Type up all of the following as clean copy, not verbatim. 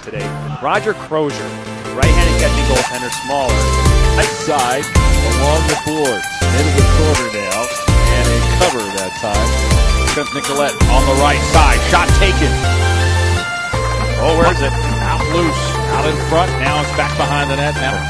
today. Roger Crozier, right-handed catching goaltender, smaller. Right side along the boards. Into the corner now. And a cover that time. Trent Nicolette on the right side. Shot taken. Oh, where is it? Out loose. Out in front. Now it's back behind the net. Now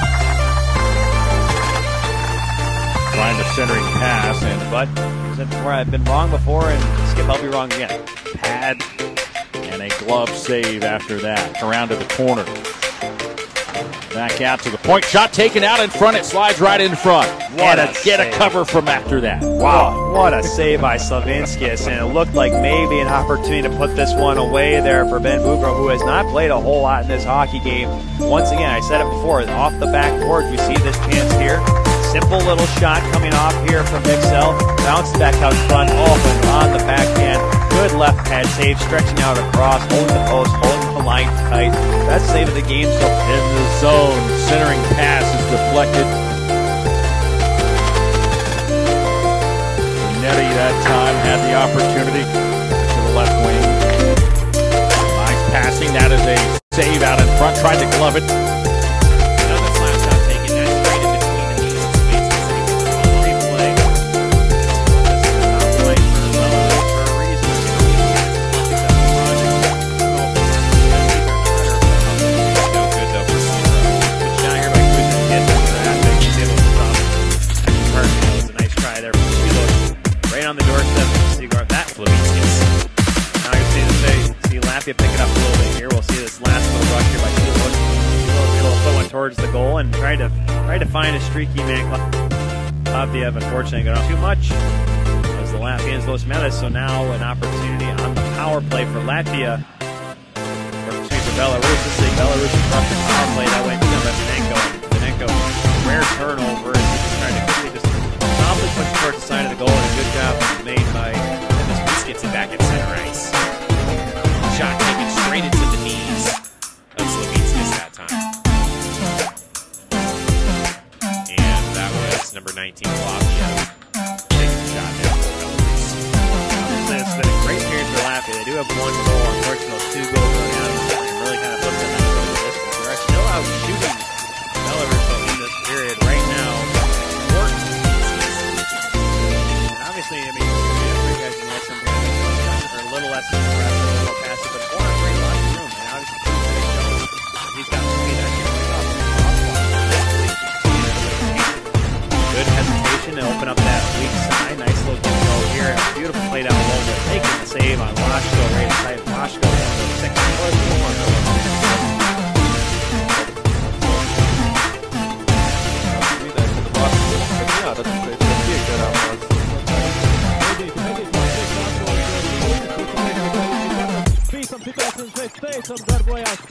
trying the centering pass. But where I've been wrong before, and Skip, I'll be wrong again. Pad and a glove save after that. Around to the corner. Back out to the point. Shot taken out in front. It slides right in front. Get a cover from after that. Wow, what a save by Slavinskis. And it looked like maybe an opportunity to put this one away there for Ben Boudreau, who has not played a whole lot in this hockey game. Once again, I said it before, off the backboard, we see this chance here. Simple little shot coming off here from Mixel. Bounced back out front. Oh, and on the backhand. Good left pad save, stretching out across, holding the post, holding the line tight. Best save of the game so far. In the zone, centering pass is deflected. Nettie that time had the opportunity to the left wing. Nice passing. That is a save out in front. Tried to glove it. Another flat shot taken. That's straight in between the knees. Replay. This is not played for a reason. No good though for Seabrook. Good shot here by Kuzin to get to that. He's able to stop. That was a nice try there from Seabrook. Right on the doorstep of Seaguard. That Slavinskis. Now you see Lappia pick it up a little bit here. We'll see this last little rush here by Seabrook. He'll put one towards the goal and try to find a streaky man. Latvia, unfortunately, got off too much as the Latvians Los Metas. So now an opportunity on the power play for Latvia. For Belarus. This is a Belarus corrupted power play that went to Reznenko. Rare turnover. He's just trying to quickly just probably push towards the side of the goal, and a good job made by This gets it back at center ice. Shot taken straight into the knees of Slavinskis that time. And that was number 19, Latvia, taking the shot there for Belarus. It's been a great period for Latvia. They do have one goal. Unfortunately, those two goals going out and really kind of put them at the distance. They're still out shooting Belarus in this period right now. And obviously, I mean, three guys can let some are a little less aggressive, a little passive, but 4-on-3, lots of room. And obviously, he's got to be that good hesitation to open up that weak side. Nice little control here. A beautiful play down low, but taking the save on Washko right inside. Washko has the second Darbojas